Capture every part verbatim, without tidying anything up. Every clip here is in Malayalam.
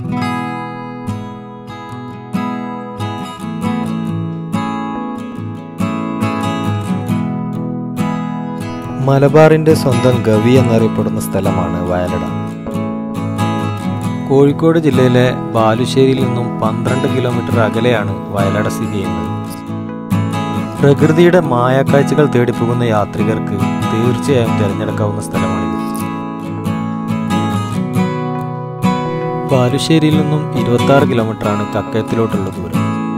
മലബാറിന്റെ സ്വന്തം ഗവി എന്നറിയപ്പെടുന്ന സ്ഥലമാണ് വയലട. കോഴിക്കോട് ജില്ലയിലെ ബാലുശ്ശേരിയിൽ നിന്നും പന്ത്രണ്ട് കിലോമീറ്റർ അകലെയാണ് വയലട സ്ഥിതി ചെയ്യുന്നത്. പ്രകൃതിയുടെ മായക്കാഴ്ചകൾ തേടിപ്പോകുന്ന യാത്രികർക്ക് തീർച്ചയായും തിരഞ്ഞെടുക്കാവുന്ന സ്ഥലമാണിത്. ബാലുശ്ശേരിയിൽ നിന്നും ഇരുപത്തി ആറ് കിലോമീറ്ററാണ് കക്കയത്തിലോട്ടുള്ള ദൂരം.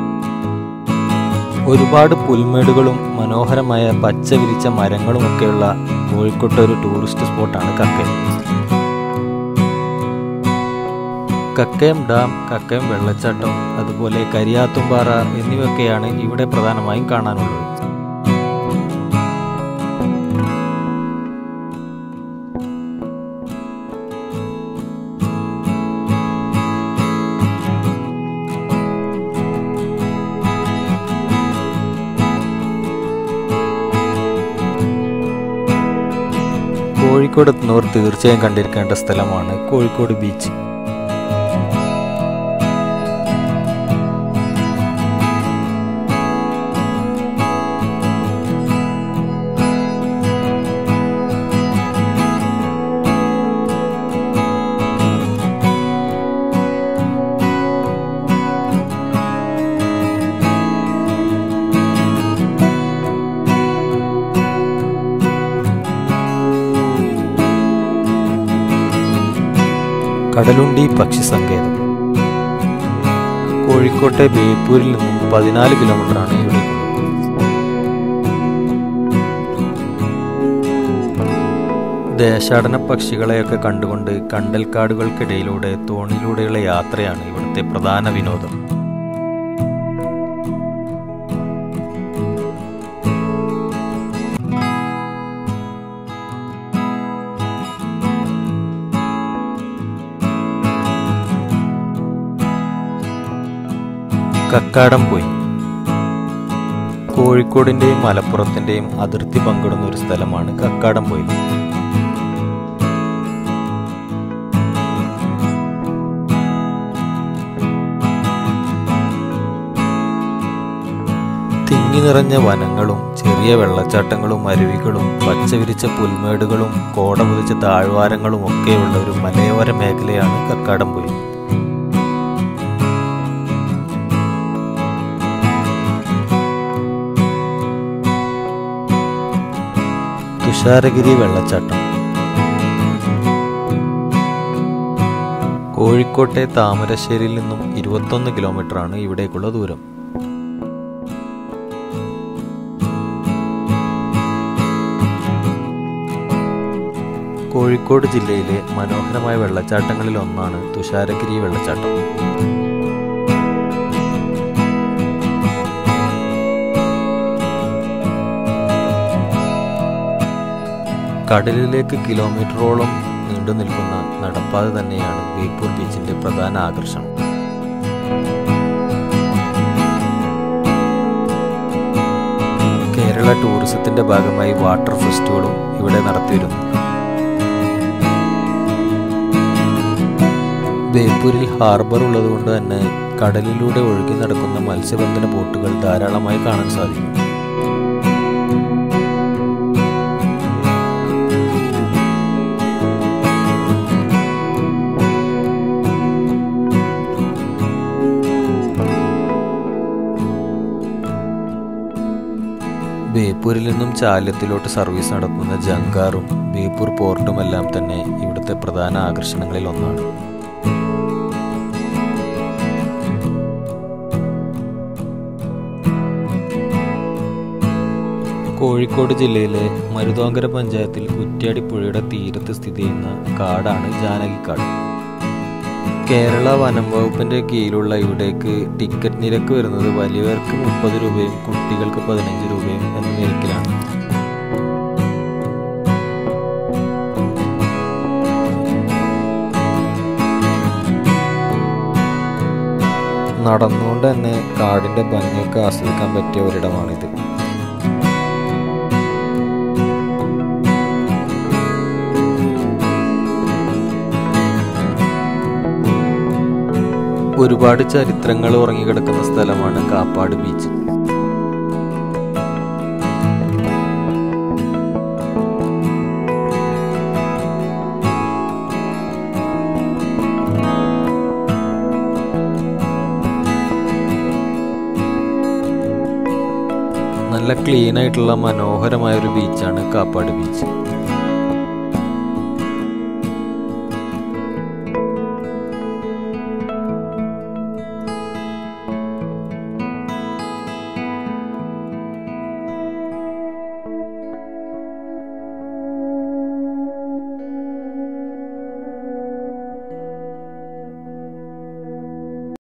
ഒരുപാട് പുൽമേടുകളും മനോഹരമായ പച്ച വിരിച്ച മരങ്ങളുമൊക്കെയുള്ള കോഴിക്കോട്ടെ ഒരു ടൂറിസ്റ്റ് സ്പോട്ടാണ് കക്കയം. കക്കയം ഡാം, കക്കയം വെള്ളച്ചാട്ടം, അതുപോലെ കരിയാത്തുംപാറ എന്നിവയൊക്കെയാണ് ഇവിടെ പ്രധാനമായും കാണാനുള്ളത്. കോഴിക്കോട് എത്തുന്നവർ തീർച്ചയായും കണ്ടിരിക്കേണ്ട സ്ഥലമാണ് കോഴിക്കോട് ബീച്ച്. കടലുണ്ടി പക്ഷി സങ്കേതം കോഴിക്കോട്ടെ ബേപ്പൂരിൽ നിന്നും പതിനാല് കിലോമീറ്ററാണ് ഇവിടെ. ദേശാടന പക്ഷികളെയൊക്കെ കണ്ടുകൊണ്ട് കണ്ടൽക്കാടുകൾക്കിടയിലൂടെ തോണിയിലൂടെയുള്ള യാത്രയാണ് ഇവിടുത്തെ പ്രധാന വിനോദം. കക്കാടംപൊയിൽ കോഴിക്കോടിന്റെയും മലപ്പുറത്തിന്റെയും അതിർത്തി പങ്കിടുന്ന ഒരു സ്ഥലമാണ് കക്കാടംപൊയിൽ. തിങ്ങി നിറഞ്ഞ വനങ്ങളും ചെറിയ വെള്ളച്ചാട്ടങ്ങളും അരുവികളും പച്ചവിരിച്ച പുൽമേടുകളും കോട പുതിച്ച താഴ്വാരങ്ങളും ഒക്കെയുള്ള ഒരു മലയോര മേഖലയാണ് കക്കാടംപൊയിൽ. തുഷാരഗിരി വെള്ളച്ചാട്ടം കോഴിക്കോട്ടെ താമരശ്ശേരിയിൽ നിന്നും ഇരുപത്തൊന്ന് കിലോമീറ്ററാണ് ഇവിടേക്കുള്ള ദൂരം. കോഴിക്കോട് ജില്ലയിലെ മനോഹരമായ വെള്ളച്ചാട്ടങ്ങളിൽ ഒന്നാണ് തുഷാരഗിരി വെള്ളച്ചാട്ടം. കടലിലേക്ക് കിലോമീറ്ററോളം നീണ്ടു നിൽക്കുന്ന നടപ്പാത തന്നെയാണ് ബേപ്പൂർ ബീച്ചിന്റെ പ്രധാന ആകർഷണം. കേരള ടൂറിസത്തിന്റെ ഭാഗമായി വാട്ടർ ഫെസ്റ്റിവലും ഇവിടെ നടത്തിവരുന്നു. ബേപ്പൂരിൽ ഹാർബർ ഉള്ളതുകൊണ്ട് തന്നെ കടലിലൂടെ ഒഴുകി നടക്കുന്ന മത്സ്യബന്ധന ബോട്ടുകൾ ധാരാളമായി കാണാൻ സാധിക്കും. ബേപ്പൂരിൽ നിന്നും ചാലത്തിലോട്ട് സർവീസ് നടത്തുന്ന ജങ്കാറും ബേപ്പൂർ പോർട്ടുമെല്ലാം തന്നെ ഇവിടുത്തെ പ്രധാന ആകർഷണങ്ങളിൽ ഒന്നാണ്. കോഴിക്കോട് ജില്ലയിലെ മരുതോങ്കര പഞ്ചായത്തിൽ കുറ്റ്യാടിപ്പുഴയുടെ തീരത്ത് സ്ഥിതി ചെയ്യുന്ന കാടാണ് ജാനകിക്കാട്. കേരള വനം വകുപ്പിന്റെ കീഴിലുള്ള ഇവിടേക്ക് ടിക്കറ്റ് നിരക്ക് വരുന്നത് വലിയവർക്ക് മുപ്പത് രൂപയും കുട്ടികൾക്ക് പതിനഞ്ച് രൂപയും എന്ന നിരക്കിലാണ്. നടന്നുകൊണ്ട് തന്നെ കാടിന്റെ ഭംഗിയൊക്കെ ആസ്വദിക്കാൻ പറ്റിയ ഒരിടമാണിത്. ഒരുപാട് ചരിത്രങ്ങൾ ഉറങ്ങിക്കിടക്കുന്ന സ്ഥലമാണ് കാപ്പാട് ബീച്ച്. നല്ല ക്ലീൻ ആയിട്ടുള്ള മനോഹരമായൊരു ബീച്ചാണ് കാപ്പാട് ബീച്ച്.